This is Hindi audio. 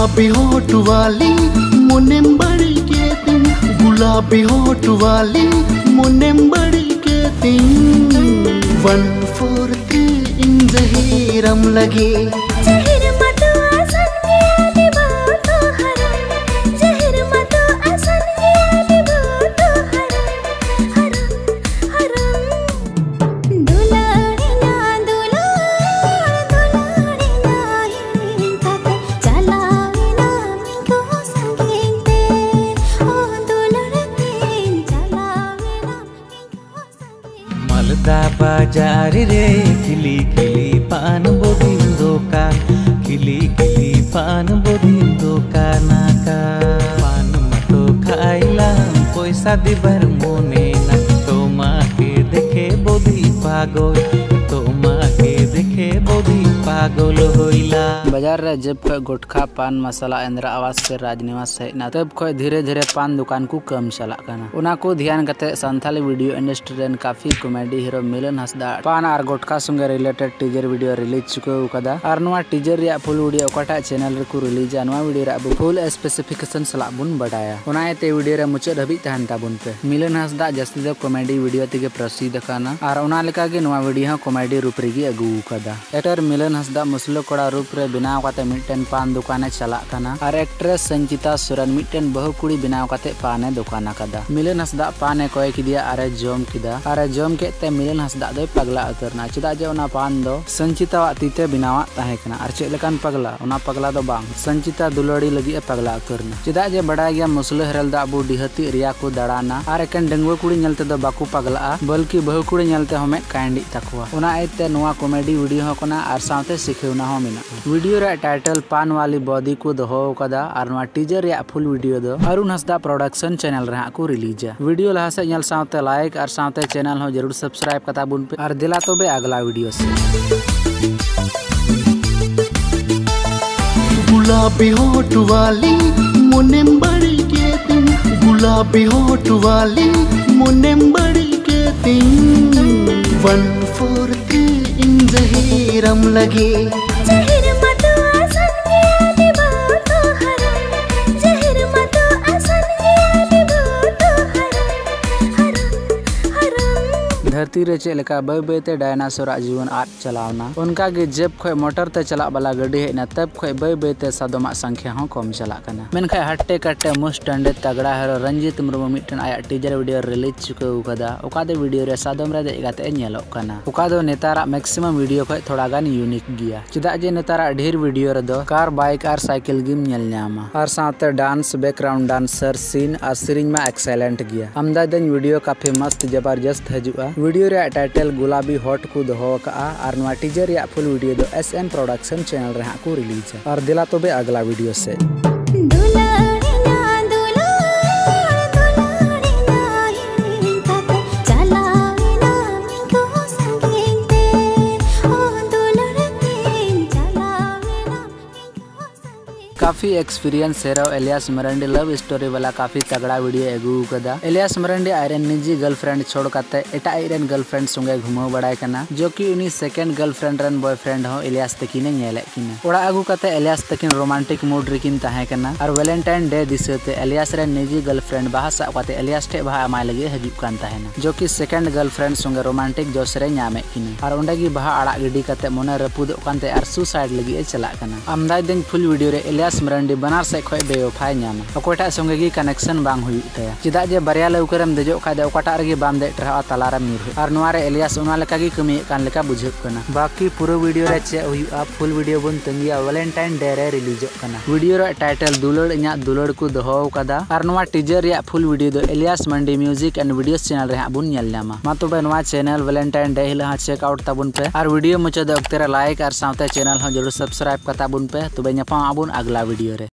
गुलाबी होठ वाली मुने बड़ी के दिन, गुलाबी होठ वाली मुने बड़ी के दिन। 1/4 इन जहीरम लगे मालदा बाजार रे खिली खिली पान बोधिंदो का, खिली खिली पान बोधिंदो का नाका। पान मतो खाइला पैसा दिबर मोने ना, तो माँ के देखे बोधी पागल, तो माँ के देखे बोधी पागल होइला। बाजार रे जब खो गुटखा पान मसाला इंदिरा आवास से राजनिवास है ना, तब खो धीरे धीरे पान दुकान को कम चला करना। उना को ध्यान करते संथाली वीडियो इंडस्ट्री रेन काफी कॉमेडी हीरो मिलन हंसदा पान और गुटखा संगे रिलेटेड टीजर वीडियो रिलीज चुको कदा। और नवा टीजर रे फुल वीडियो ओकाटा चैनल रे को रिलीज नवा वीडियो रे अब फुल स्पेसिफिकेशन सला बुन बडाया। उना ते वीडियो रे मुचाद हबी तहन ताबुन पे। मिलन हंसदा जस्ती दो कॉमेडी वीडियो तिगे प्रसिद्ध काना और उना लेका गे नवा वीडियो कॉमेडी रूप रे गी अगु कदा। एक्टर मिलन हंसदा मुसलो कोड़ा रूप रे बनाव काते मिटन पान दुकाने चला काना और एक्ट्रेस संचिता सोरेन मिटन बहु कुड़ी बनाव काते पाने दुकाना कदा। मिलन हंसदा पाने कोय किदिया अरे जोम किदा और जोम केते मिलन हंसदा दो पगला उतरना। चेदा जे उना पान दो संचिता वा तीते बनावा ताहे कना और चे लेकान पगला उना पगला दो बांग संचिता दुलड़ी लगी पगला उतरना। चेदा जे बड़ा गया मुसलो हेरल दा अबू डिहती रिया को दड़ाना और एकन डंगुआ कुड़ी नेलते दो बाकू पगला बल्कि बहु कुड़ी नेलते हमें कांडी तकवा। उना एते नोवा कॉमेडी वीडियो हो कना और साथे सिखेवना हो मिना। वीडियो रे टाइटल पान वाली बॉडी को दोहो कदा और नोवा टीजर रे फुल वीडियो दो अरुण हंसदा प्रोडक्शन चैनल रे को रिलीज है। वीडियो लहा से नेल साथे लाइक और साथे चैनल हो जरूर सब्सक्राइब कता बुन पे और दिला तो बे अगला वीडियो से। गुलाबी होठ वाली मुने बड़ी के दिन, गुलाबी होठ वाली मुने बड़ी के दिन। 1/4 इन जहीरम लगे धरती रे चेलेका बय बयते डायनासोर जीवन आद चलावना उनका गे जब खो मोटर ते चला वाला गड्डी है ना तब खो बय बयते सादमा संख्या हो कम चला कना। मेनखा हट्टे कट्टे मुस्ट टंडे तगड़ा हेरो रंजीत मुर्मू मिटन आया टीजर वीडियो रिलीज चुको कदा। ओका दे वीडियो रे सादम रे देगाते नेलो कना। ओका दो नेतारा मैक्सिमम वीडियो खो थोड़ा गान यूनिक गिया। चेदा जे नेतारा ढेर वीडियो रे दो कार बाइक और साइकिल गिम नेल न्यामा और साथे डांस बैकग्राउंड डांसर सीन और सीरीज में एक्सेलेंट गिया। हमदा दिन वीडियो काफी मस्त जबरदस्त हजुआ। वीडियो रे टाइटल गुलाबी हॉट को दोहो का और नवा टीजर या फुल वीडियो दो एसएन प्रोडक्शन चैनल रे को रिलीज है। और दिला तो बे अगला वीडियो से। काफी एक्सपीरियंस है एलियास मरंडी लव स्टोरी वाला काफी तगड़ा वीडियो एगू कदा। एलियास मरंडी आयरन निजी गर्लफ्रेंड छोड़ काते एटा आयरन गर्लफ्रेंड संगे घुमाव बड़ाय कना, जो कि उनी सेकंड गर्लफ्रेंड रन बॉयफ्रेंड हो एलियास तकिने नेले किना। ओड़ा आगू काते एलियास तकिन रोमांटिक मूड रिकिन ताहे कना और वैलेंटाइन डे दिसते एलियास रे निजी गर्लफ्रेंड बाहा सा काते एलियास ठे बाहा अमाय लगे हजुक कान ताहेना, जो कि सेकंड गर्लफ्रेंड संगे रोमांटिक जोश रे न्यामे किना। और ओंडे गी बाहा आड़ा गिडी काते मोने रपुद कानते और सुसाइड लगी चला कना। आमदाय दिन फुल वीडियो रे एलियास मरंडी बनार से खोय बेवफाय न्यामा अकोटा संगे गी कनेक्शन बांग हुई तया। चिदा जे बरिया लौकरम देजो खादे ओकाटा रे बाम दे ट्रा तलारा मिर और नोवारे एलियास उना लेका गी कमी कान लेका बुझक कना। बाकी पूरा वीडियो रे चे हुआ फुल वीडियो बन तंगिया वैलेंटाइन डे रे रिलीज कना। वीडियो रे टाइटल दुलड़ इया दुलड़ को दोहो कदा और नोवा टीजर रे फुल वीडियो दो Elias Mandi music and videos channel रे बुन नेल न्यामा। मा तोबे नोवा चैनल वैलेंटाइन डे हिला चेक आउट ताबुन पे और वीडियो मुचाद अक्तेरा लाइक और साथे चैनल हो जरूर सब्सक्राइब कता बुन पे। तोबे न्यापा आबुन अगला वीडियो रे।